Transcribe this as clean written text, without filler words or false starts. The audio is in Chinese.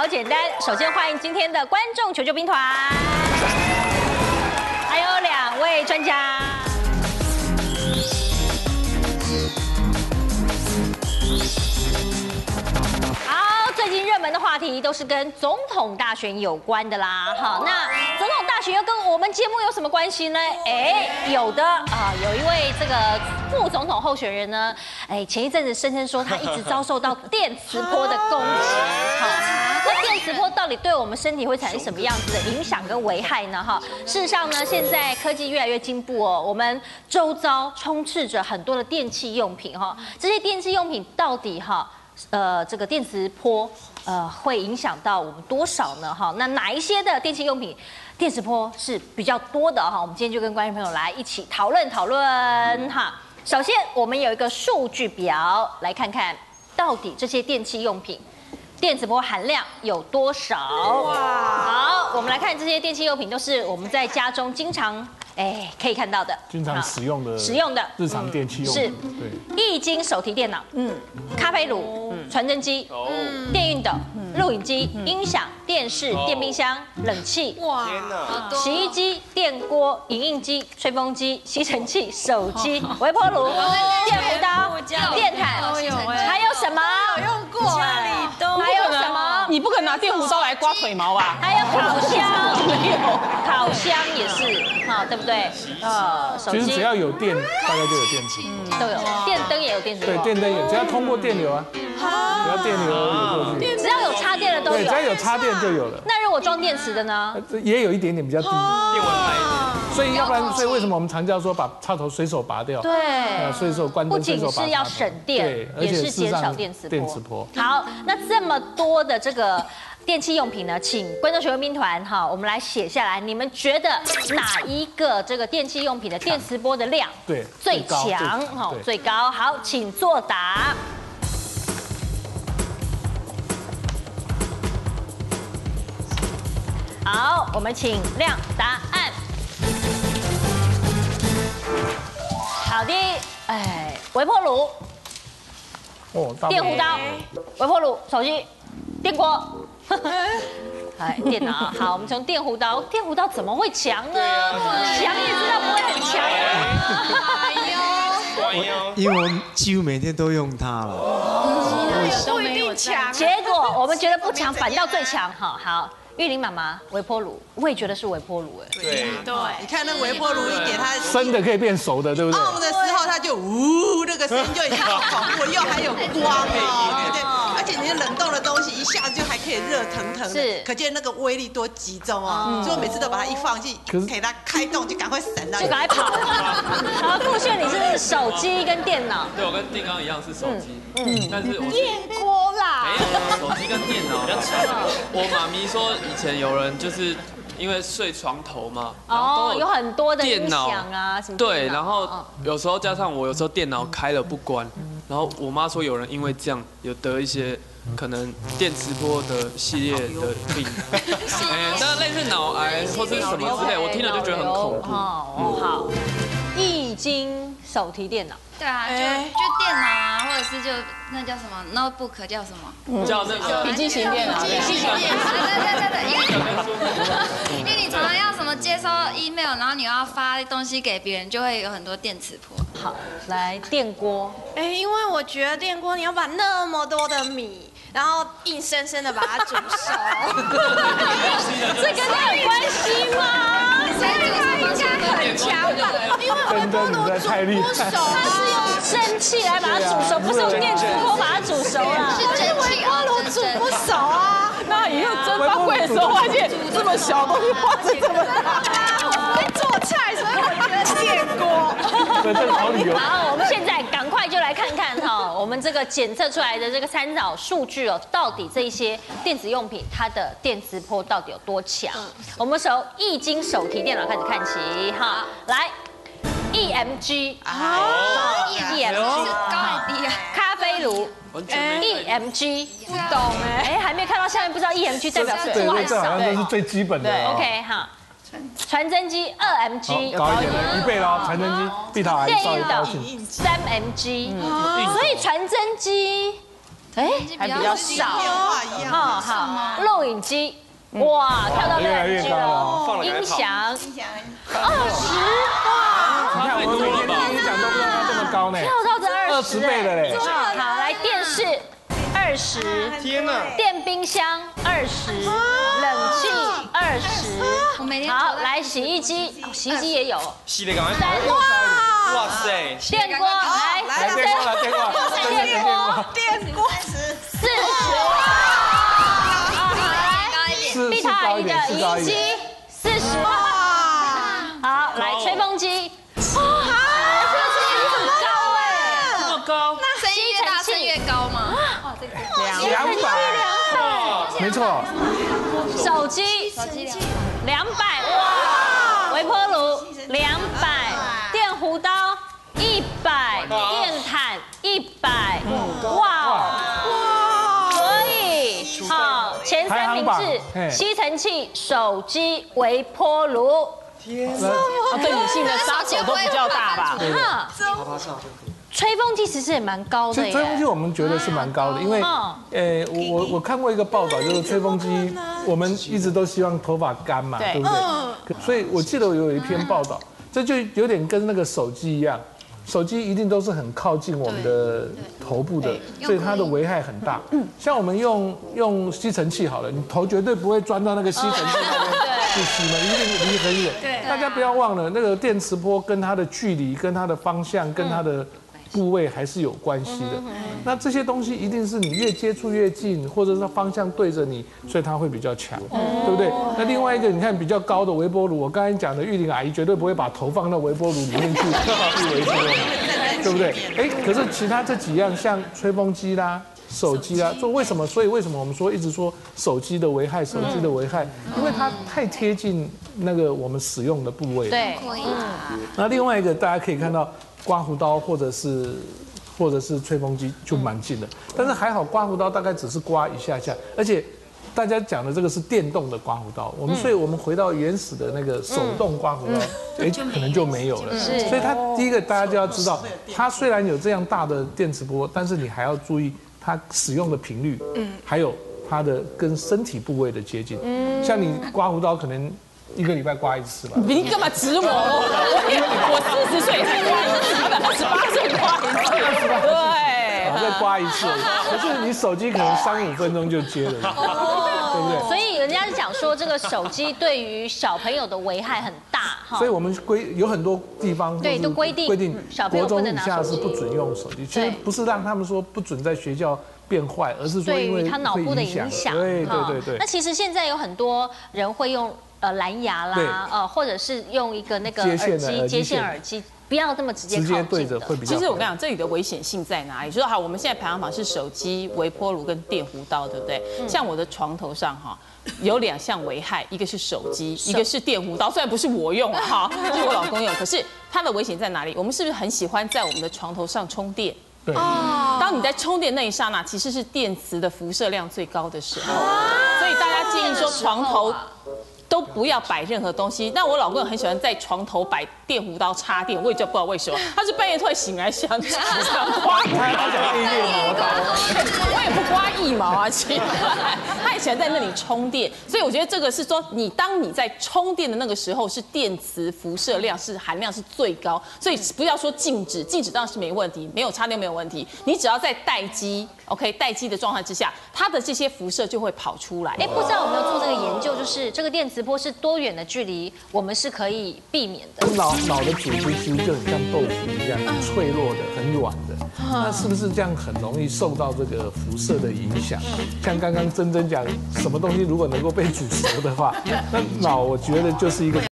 好简单。首先欢迎今天的观众求救兵团，还有2位专家。好，最近热门的话题都是跟总统大选有关的啦。好，那总统大选又跟我们节目有什么关系呢？有的啊，有一位这个副总统候选人呢，前一阵子声称说他一直遭受到电磁波的攻击。好，那电磁波到底对我们身体会产生什么样子的影响跟危害呢？哈，事实上呢，现在科技越来越进步哦，我们周遭充斥着很多的电器用品哈，这些电器用品到底这个电磁波会影响到我们多少呢？哈，那哪一些的电器用品电磁波是比较多的哈？我们今天就跟观众朋友来一起讨论讨论哈。首先，我们有一个数据表，来看看到底这些电器用品电磁波含量有多少？哇！好，我们来看这些电器用品，都是我们在家中经常可以看到的， 经常使用的日常电器用是品，对， 液晶手提电脑，咖啡炉，传真机，电熨斗，录影机，音响，电视，电冰箱，冷气，哇，洗衣机，电锅，影印机，吹风机，吸尘器，手机，微波炉，电弧刀，电毯，还有什么？ 有用过，家里都还有什么？ 你不可能拿电弧刀来刮腿毛吧？ 还有烤箱， 没有， 烤箱也是，好，对不对？手机其实只要有电，大概就有电池， 都有，电灯也有电磁波， 对，电灯有，只要通过电流啊，只要电流有过去， 只要有插电的都有， 对，只要有插电就有了。 那如果装电池的呢？ 也有一点点比较低， 电蚊拍。 所以要不然，所以为什么我们常叫说把插头随手拔掉？ 对， 所以说关灯随手拔。 不仅是要省电， 对， 也是减少电磁波。好，那这么多的这个电器用品呢，请观众学员兵团哈，我们来写下来，你们觉得哪一个这个电器用品的电磁波的量最强？哈，最高。好，请作答。好，我们请亮答案。好的，微波炉，电弧刀，微波炉，手机，电锅，电脑。好，我们从电弧刀，电弧刀怎么会强呢？强也知道不会很强啊。 因为我几乎每天都用它了。 不一定强。 结果我们觉得不强，反倒最强。好。玉玲妈妈，微波炉，我也觉得是微波炉对， 你看那微波炉一点，它生的可以变熟的，对不对？ on 的时候它就那个声音就已经好恐怖，又还有光哦，对，而且你冷冻的东西一下子就还可以热腾腾的，可见那个威力多集中哦。所以我每次都把它一放进，给它开动就赶快闪到， 就赶快跑。好，傅炫，你是手机跟电脑？ 对，我跟定刚一样是手机，但是我电锅啦， 没有手机跟电脑比较强。我妈咪说。以前有人就是因为睡床头嘛，然后有很多的音响啊什么。 对，然后有时候加上我有时候电脑开了不关，然后我妈说有人因为这样有得一些可能电磁波的系列的病，但类似脑癌或是什么之类，我听了就觉得很恐怖。 好，液晶手提电脑。 对啊，就电脑啊，或者是就那叫什么 notebook 叫什么？ 叫那个笔记型电脑。 笔记型电脑，对，因为你常常要什么接收 email， 然后你要发东西给别人，就会有很多电磁波。 好，来电锅。 因为我觉得电锅你要把那么多的米，然后硬生生的把它煮熟， 这跟它有关系吗？ 所以它应该很强吧？因为微波炉煮不熟， 它是用蒸汽来把它煮熟，不是用电磁波把它煮熟了。 是蒸汽， 微波炉煮不熟啊。 那以后蒸方柜的时候，发现这么小东西化成这么大。 我会做菜，所以我觉得电锅。 对，这个好理由。 好，我们现在赶快就来看看哈，我们这个检测出来的这个参考数据哦，到底这一些电子用品它的电磁波到底有多强？我们从液晶手提电脑开始看起哈，来 ，EMG ，EMG 高还低啊？ 咖啡炉。EMG 不懂还没看到下面，不知道 EMG 代表是对， 多还是这好少？ 像都是最基本的。 OK 哈，传真机2MG 高一点的1倍喽，传真机，碧桃还稍微高兴。 3MG，所以传真机哎， 还比较少。 好，录影机，哇，跳到录影机了，音响20， 你看我们每天听音响都不知道它这么高呢， 跳到这 20倍的嘞。 好，来电视20， 天哪！ 电冰箱20，冷气20。 我每天好，来洗衣机，洗衣机也有。 洗的赶快 3， 哇塞！ 电锅，来电锅40。碧塔姨的洗衣机40。好，来吹风机。 这么高， 声音越大声越高吗？ 200，没错。 手机200，哇！微波炉200，电弧刀100，电毯100，哇！所以好，前3名是吸尘器、手机、微波炉。 天哪！对女性的杀手都比较大吧？ 哈，吹风机其实也蛮高的耶。 吹风机我们觉得是蛮高的，因为我看过一个报道，就是吹风机我们一直都希望头发干嘛，对不对？所以我记得我有一篇报道，这就有点跟那个手机一样。手机一定都是很靠近我们的头部的，所以它的危害很大。像我们用吸尘器好了，你头绝对不会钻到那个吸尘器那边去吸嘛，一定离很远。大家不要忘了，那个电磁波跟它的距离、跟它的方向、跟它的部位还是有关系的。那这些东西一定是你越接触越近，或者是方向对着你，所以它会比较强，对不对？那另外一个，你看比较高的微波炉，我刚才讲的玉玲阿姨绝对不会把头放到微波炉里面去微波，对不对？哎，可是其他这几样，像吹风机啦、手机啦，为什么？所以为什么我们一直说手机的危害？手机的危害，因为它太贴近那个我们使用的部位。 对， 那另外一个大家可以看到，刮胡刀或者是吹风机就蛮近的，但是还好刮胡刀大概只是刮一下下，而且大家讲的这个是电动的刮胡刀，所以我们回到原始的那个手动刮胡刀，可能就没有了。所以它第一个大家就要知道，它虽然有这样大的电磁波，但是你还要注意它使用的频率，还有它的跟身体部位的接近。像你刮胡刀可能1个礼拜刮1次吧。 你干嘛指我？我40岁才刮1次，他28岁刮1次，对， 再刮1次。可是你手机可能3、5分钟就接了，对不对？ 所以人家是讲说，这个手机对于小朋友的危害很大哈。 所以我们有很多地方对都规定小朋友不能拿手机， 国中以下是不准用手机。其实不是让他们说不准在学校变坏，而是说因为他脑部的影响。 对。 那其实现在有很多人会用蓝牙啦，或者是用一个那个接线耳机。不要这么直接对着会比较。 其实我跟你讲，这里的危险性在哪里？就是好，我们现在排行榜是手机、微波炉跟电弧刀，对不对？像我的床头上哈，有2项危害，一个是手机，一个是电弧刀。虽然不是我用哈，是我老公用，可是它的危险在哪里？我们是不是很喜欢在我们的床头上充电？ 对。 当你在充电那一刹那，其实是电磁的辐射量最高的时候，所以大家建议说床头都不要摆任何东西。那我老公很喜欢在床头摆电弧刀插电，我也就不知道为什么，他是半夜突然醒来想刮， 他想1毛刀， 我也不刮1毛啊，奇怪，他也喜欢在那里充电，所以我觉得这个是说，当你在充电的那个时候，是电磁辐射量含量是最高，所以不要说静止当然是没问题，没有插电没有问题，你只要在待机 ，OK， 待机的状态之下，它的这些辐射就会跑出来。 不知道有没有做这个研究，就是这个电磁波是多远的距离，我们是可以避免的。 脑的组织其实就很像豆腐一样，很脆弱的、很软的。那是不是这样很容易受到这个辐射的影响？像刚刚珍珍讲，什么东西如果能够被煮熟的话，那脑我觉得就是一个。